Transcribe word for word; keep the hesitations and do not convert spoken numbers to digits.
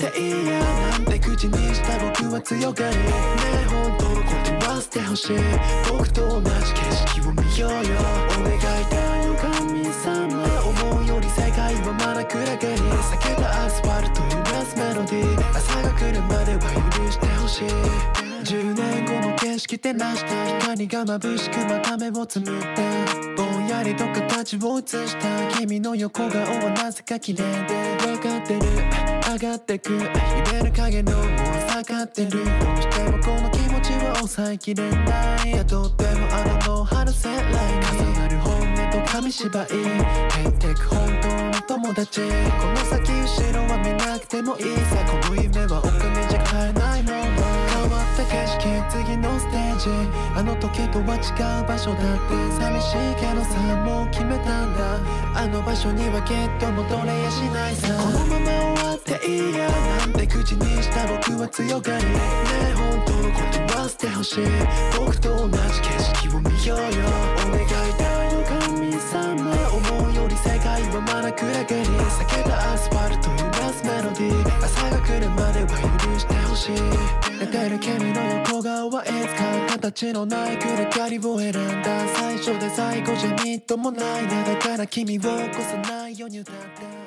っていいやなんて口にした僕は強がりねえ本当のことは捨てほしい僕と同じ景色を見ようよお願いだよ神様思うより世界はまだ暗がり避けたアスファルト揺らすメロディー朝が来るまでは許してほしいじゅうねんごの景色照らした光が眩しくまた目をつむったぼんやりと形を映した君の横顔はなぜか綺麗で分かってる上がってく揺れる影のもう下がってるどうしてもこの気持ちは抑えきれない雇ってもあのの春セライ重なる本音と紙芝居減ってく本当の友達この先後ろは見なくてもいいさこの夢はお金じゃ買えないもの変わった景色次のステージあの時とは違う場所だって寂しいけどさもう決めたんだあの場所にはきっと戻れやしないさこのまま終わっていいやなんて口にした僕は強がりねえ本当のことは捨てほしい僕と同じ景色を見ようよお願いだよ神様思うより世界はまだ暗がり避けたアスファルト揺らすメロディー朝が来るまでは許してほしい寝てる君の横顔はいつか形のない暗がりを選んだ最初で最後じゃみっともないなだから君を起こさないように歌って